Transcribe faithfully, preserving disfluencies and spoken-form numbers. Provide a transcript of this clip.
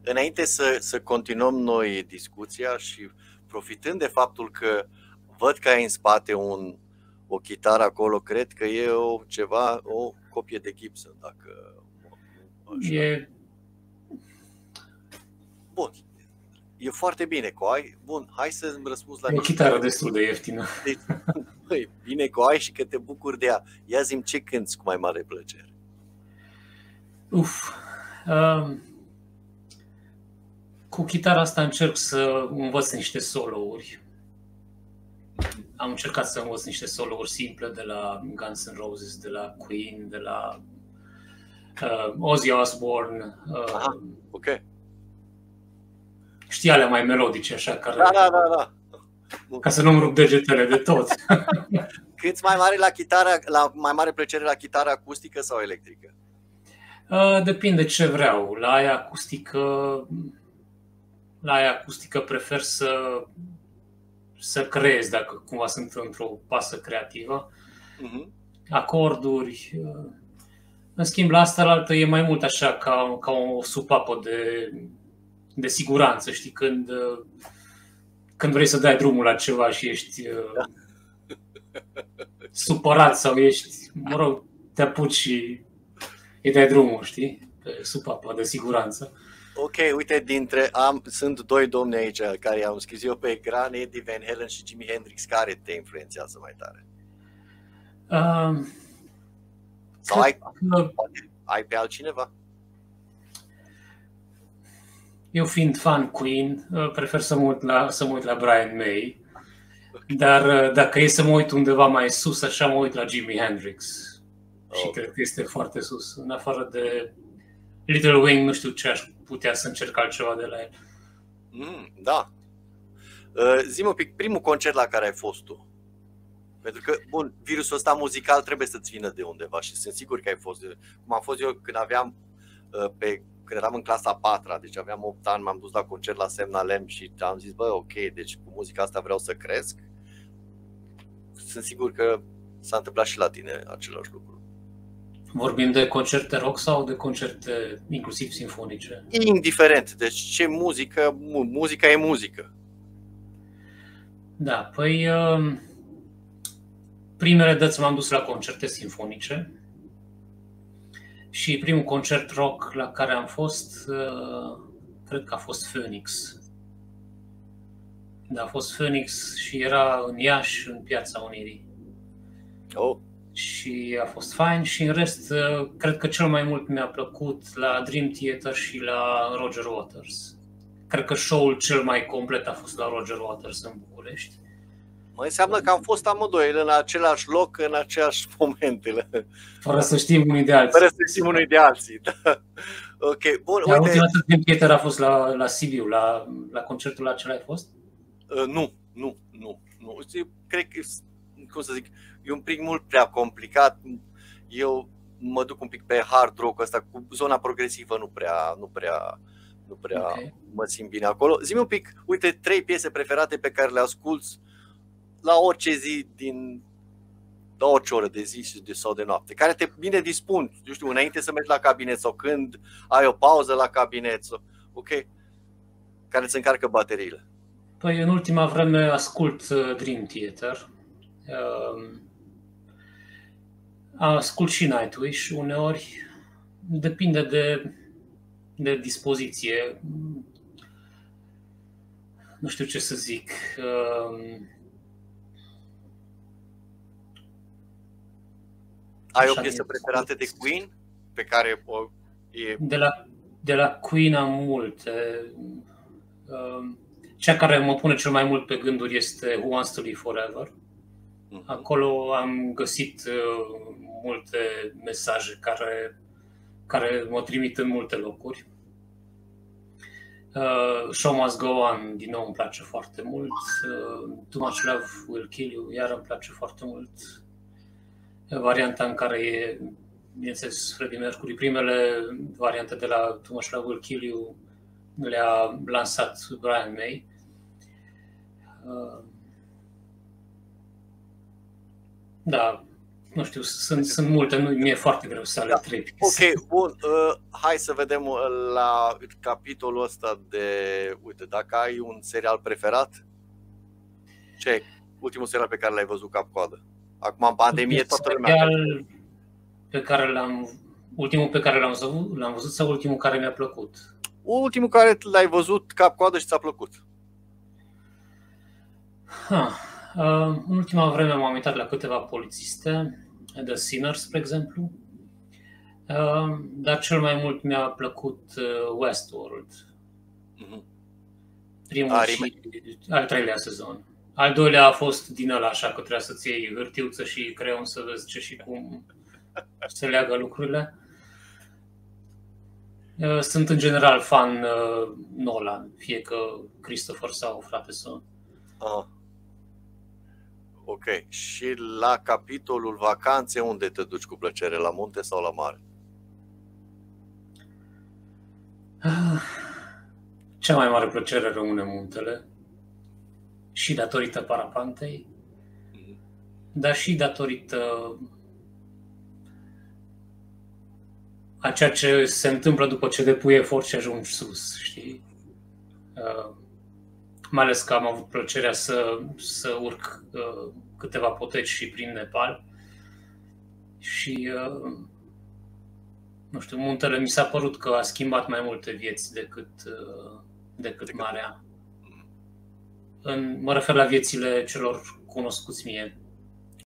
înainte să, să continuăm noi discuția și profitând de faptul că văd că ai în spate un, o chitară acolo, cred că e o, ceva, o copie de Gibson, dacă așa. E... Bun. E foarte bine, că ai. Bun, hai să-mi răspunzi la E o chitară destul de ieftină. Deci, băi, bine că o ai și că te bucuri de ea. Ia zi-mi ce cânti cu mai mare plăcere. Uf. Um, cu chitara asta încerc să învăț niște solouri. Am încercat să învăț niște solouri simple de la Guns N' Roses, de la Queen, de la uh, Ozzy Osbourne. Uh, Aha, ok. Știi alea mai melodice, așa, care... Da, da, da, da. Ca să nu-mi rup degetele de tot. Cânti mai mare la chitară, la mai mare plăcere la chitară acustică sau electrică? Uh, depinde ce vreau. La aia acustică, la aia acustică prefer să să creez, dacă cumva sunt într-o pasă creativă. Uh-huh. Acorduri. În schimb, la asta la altă e mai mult așa ca, ca o supapă de, de siguranță, știi, când, când vrei să dai drumul la ceva și ești da. supărat sau ești, mă rog, te apuci și îi dai drumul, știi, pe supapă de siguranță. Ok, uite, dintre am, sunt doi domni aici care i-am scris eu pe ecran, Eddie Van Halen și Jimi Hendrix, care te influențează mai tare? Uh, Sau ai, că... ai pe altcineva? Eu fiind fan Queen, prefer să mă uit la, să mă uit la Brian May, okay. Dar dacă e să mă uit undeva mai sus, așa mă uit la Jimi Hendrix. Okay. Și cred că este foarte sus, în afară de Little Wing, nu știu ce aș putea să încerc altceva de la el. Mm, da. Uh, zi-mă un pic, primul concert la care ai fost tu. Pentru că, bun, virusul ăsta muzical trebuie să-ți vină de undeva și sunt sigur că ai fost. Cum am fost eu când aveam, uh, pe, când eram în clasa a patra, deci aveam opt ani, m-am dus la concert la Semnalem și am zis, bă, ok, deci cu muzica asta vreau să cresc. Sunt sigur că s-a întâmplat și la tine același lucru. Vorbim de concerte rock sau de concerte inclusiv simfonice? Indiferent. Deci ce muzică, muzica e muzică. Da, păi primele dăți m-am dus la concerte simfonice și primul concert rock la care am fost, cred că a fost Phoenix. Da, a fost Phoenix și era în Iași, în Piața Unirii. Oh. Și a fost fain și în rest, cred că cel mai mult mi-a plăcut la Dream Theater și la Roger Waters. Cred că show-ul cel mai complet a fost la Roger Waters în București. Mă înseamnă că am fost amândoi în același loc, în aceeași momentele. Fără să știm unii de alții. Fără să știm unii de alții, da. Ok, bun, Dar uite. Ultima dată Dream Theater a fost la, la Sibiu, la, la concertul acela ai fost? Uh, nu, nu, nu, nu. Cred că, cum să zic, e un pic mult prea complicat. Eu mă duc un pic pe hard rock ăsta, cu zona progresivă nu prea, nu prea, nu prea okay. mă simt bine acolo. Zi-mi un pic, uite, trei piese preferate pe care le asculți la orice zi din la orice oră de zi sau de noapte, care te bine dispun, eu știu, înainte să mergi la cabinet sau când ai o pauză la cabinet, sau, ok, care îți încarcă bateriile. Păi în ultima vreme ascult Dream Theater. Um, ascult și Nightwish uneori, depinde de, de dispoziție. Nu știu ce să zic. Um, Ai o piesă preferată de Queen pe care o e... De la, de la Queen am multe. Um, cea care mă pune cel mai mult pe gânduri este Who Wants to Live Forever. Acolo am găsit uh, multe mesaje care, care mă trimit în multe locuri. Uh, Show Must Go On, din nou îmi place foarte mult. Uh, Too Much Love Will Kill You, iar îmi place foarte mult. Varianta în care e, bineînțeles, Freddie Mercury. Primele variante de la Too Much Love Will Kill You le-a lansat Brian May. Uh, Da, nu știu, sunt, sunt multe, nu mi-e foarte greu să aleg Da. trei. Ok, bun, uh, hai să vedem la capitolul ăsta de, uite, dacă ai un serial preferat, ce e ultimul serial pe care l-ai văzut cap-coadă? Acum, în pandemie, toată lumea... Serial pe care l-am, ultimul pe care l-am văzut, l-am văzut sau ultimul care mi-a plăcut? Ultimul care l-ai văzut cap-coadă și ți-a plăcut? Ha, uh, în ultima vreme m-am uitat la câteva polițiste, The Sinners, spre exemplu, uh, dar cel mai mult mi-a plăcut uh, Westworld. Mm-hmm. Primul A, și al treilea sezon. Al doilea a fost din ăla așa că trebuia să-ți iei hârtiuță și creion să vezi ce și cum se leagă lucrurile. Sunt în general fan uh, Nolan, fie că Christopher sau frate son. Ah. Ok. Și la capitolul vacanțe, unde te duci cu plăcere? La munte sau la mare? Cea mai mare plăcere rămâne muntele. Și datorită parapantei, mm-hmm. dar și datorită a ceea ce se întâmplă după ce depui efort și ajungi sus, știi? Uh, mai ales că am avut plăcerea să, să urc uh, câteva poteci și prin Nepal și uh, nu știu, muntele mi s-a părut că a schimbat mai multe vieți decât, uh, decât marea. În, mă refer la viețile celor cunoscuți mie.